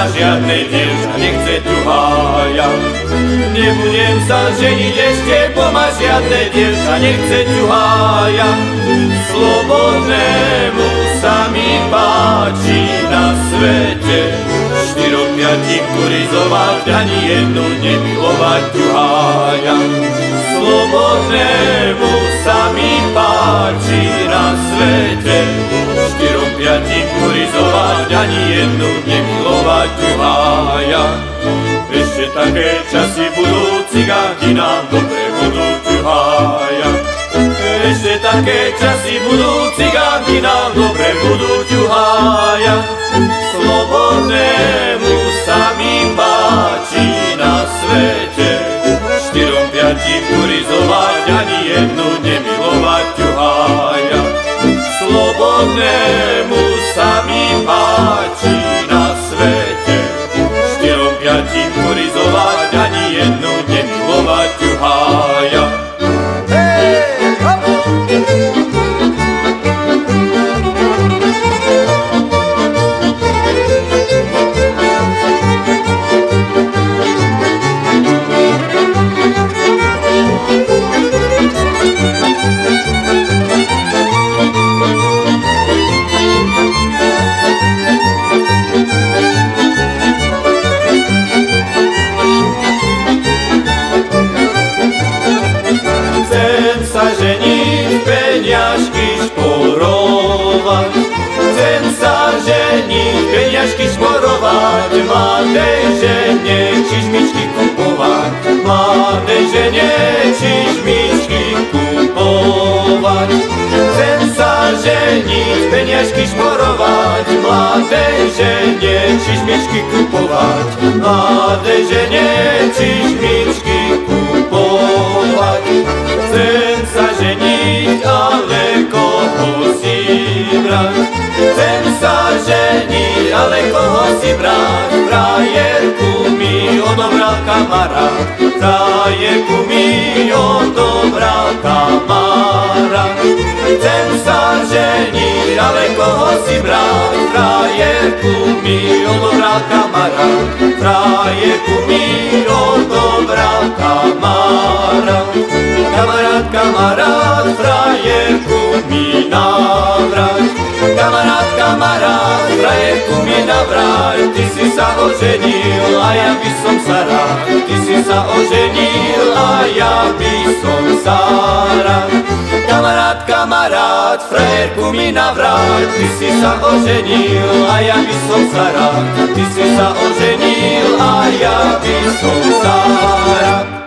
ma žiadne dievča nechce ťuhája. Nebudem sa ženiť ešte, bo ma žiadne dievča nechce ťuhája. Slobodnému sa mi páči na svete, 4-5 kurizovať, ani jednu nemilovať ťuhája. Slobodnému sa mi páči na svete, 4-5 kurizovať, ani jednu nemilovať ťuhája. Ešte také časy budú, cigáni nám dobre budú ťuhája. Ešte také časy budú, cigáni nám dobre budú ťuhája. Slobodnému sa mi páči na svete, 4-5 kurizovať, ani jednu nemilovať ťuhája. Slobodnému sa mi páči na svete, 4-5 kurizovať, ani jednu nemilovať ťuhája. Chcem sa ženiť, peniažky šporovať, mladej žene čižmičky kupovať, mladej žene čižmičky kupovať. Chcem sa ženiť, peniažky šporovať, mladej žene čižmičky kupovať, mladej žene čižmičky kupovať. Chcem sa ženiť, ale koho si brať? Chcem sa ženiť, ale koho si brať? Frajerku mi odobral kamarát, frajerku mi odobral kamarát. Chcem sa ženiť, ale koho si brať? Frajerku mi odobral kamarát, frajerku mi odobral kamarát. Kamarát, kamarát, frajerku mi navrať. Kamarát, kamarát, frajerku mi navrať. Ty si sa oženil a ja by som sa rád. Ty si sa oženil a ja by som sa rád. Kamarát, kamarát, frajerku mi navrať. Ty si sa oženil a ja by som sa rád. Ty si sa oženil a ja by som sa rád.